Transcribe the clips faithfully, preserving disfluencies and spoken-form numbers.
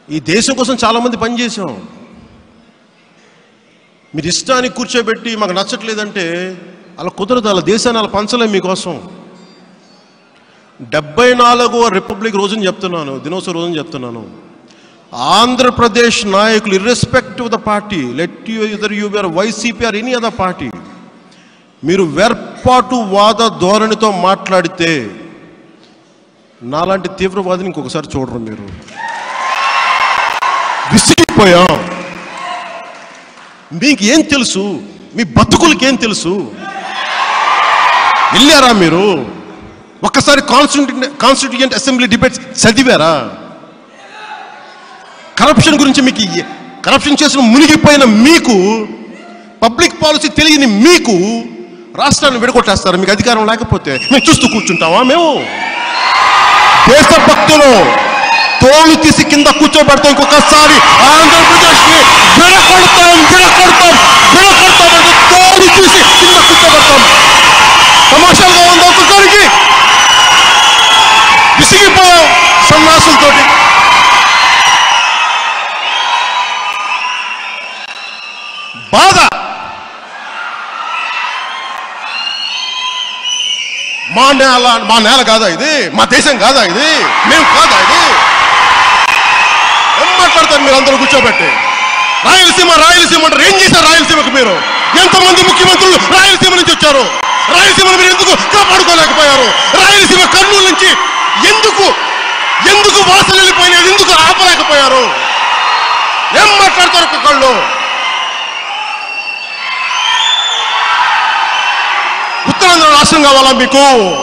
ఈ దేశం కోసం చాలామంది పనిచేసాం. మీరు ఇష్టానికి కూర్చోబెట్టి మాకు నచ్చట్లేదంటే అలా కుదరదు. అలా దేశాన్ని అలా పంచలేం మీకోసం. డెబ్బై నాలుగవ రిపబ్లిక్ రోజుని చెప్తున్నాను, దినోత్సవ రోజుని చెప్తున్నాను. ఆంధ్రప్రదేశ్ నాయకులు irrespective the party, let you either you are YCP or any other party, మీరు వేర్పాటు వాద ధోరణితో మాట్లాడితే నాలాంటి తీవ్రవాదిని ఇంకొకసారి చూడరు. మీరు విసిగిపోయాం. మీకు ఏం తెలుసు? మీ బతుకులకి ఏం తెలుసు? వెళ్ళారా మీరు? ఒక్కసారి కాన్స్టిట్యూంట్ కాన్స్టిట్యూయెంట్ అసెంబ్లీ డిబేట్స్ చదివారా? కరప్షన్ గురించి మీకు, కరప్షన్ చేసిన మునిగిపోయిన మీకు, పబ్లిక్ పాలసీ తెలియని మీకు రాష్ట్రాన్ని విడగొట్టేస్తారు. మీకు అధికారం లేకపోతే మేము చూస్తూ కూర్చుంటామా? మేము దేశభక్తులు తోలు తీసి కింద కూర్చోబెడతాం. ఇంకొకసారి ఆంధ్రప్రదేశ్ ని విడగొడతాం విడగొడతాం విడగొడతాం అంటే తోలు తీసి కింద కూర్చోబెడతాం. తమాషాలుగా ఉంది ఒక్కొక్కరికి. విసిగిపోయాం సన్నాసులతోటి. బాధ. మా నేల, మా నేల కాదా ఇది? మా దేశం కాదా ఇది? మేము కాదా ఇది? ఏం మాట్లాడతారు మీరు అందరూ కూర్చోబెట్టి? రాయలసీమ రాయలసీమ అంటారు. ఏం చేశారు రాయలసీమకు మీరు? ఎంతమంది ముఖ్యమంత్రులు రాయలసీమ నుంచి వచ్చారు? రాయలసీమను మీరు ఎందుకు కాపాడుకోలేకపోయారు? రాయలసీమ కర్నూలు నుంచి ఎందుకు ఎందుకు వాసన వెళ్ళిపోయినది? ఎందుకు ఆపలేకపోయారు? ఏం మాట్లాడతారు ఒక్కొక్కళ్ళు? ఉత్తరాంధ్ర రాష్ట్రం కావాలా మీకు?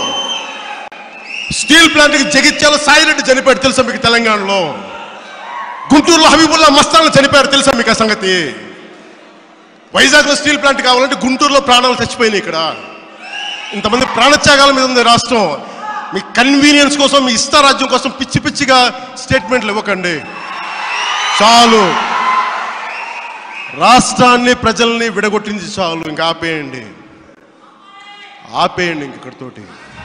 స్టీల్ ప్లాంట్కి జగిత్యాల సాయిరెడ్డి చనిపోయాడు తెలుసా మీకు? తెలంగాణలో గుంటూరులో హబీబుల్లా మస్తాన్లు చనిపోయారు తెలుసా మీకు ఆ సంగతి? వైజాగ్లో స్టీల్ ప్లాంట్ కావాలంటే గుంటూరులో ప్రాణాలు చచ్చిపోయినాయి. ఇక్కడ ఇంతమంది ప్రాణత్యాగాల మీద ఉంది రాష్ట్రం. మీ కన్వీనియన్స్ కోసం, మీ ఇష్టారాజ్యం కోసం పిచ్చి పిచ్చిగా స్టేట్మెంట్లు ఇవ్వకండి. చాలు. రాష్ట్రాన్ని ప్రజల్ని విడగొట్టింది చాలు. ఇంకా ఆపేయండి, ఆపేయండి ఇంక ఇక్కడితోటి.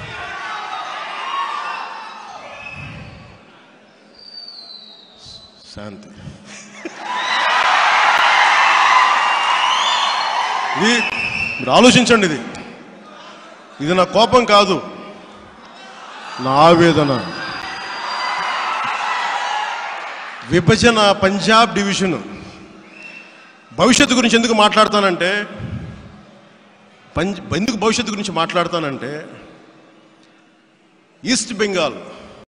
శాంతి. ఇది మీరు ఆలోచించండి. ఇది ఇది నా కోపం కాదు, నా ఆవేదన. విభజన, పంజాబ్ డివిజన్ భవిష్యత్తు గురించి ఎందుకు మాట్లాడతానంటే పంజ్ ఎందుకు భవిష్యత్తు గురించి మాట్లాడతానంటే ఈస్ట్ బెంగాల్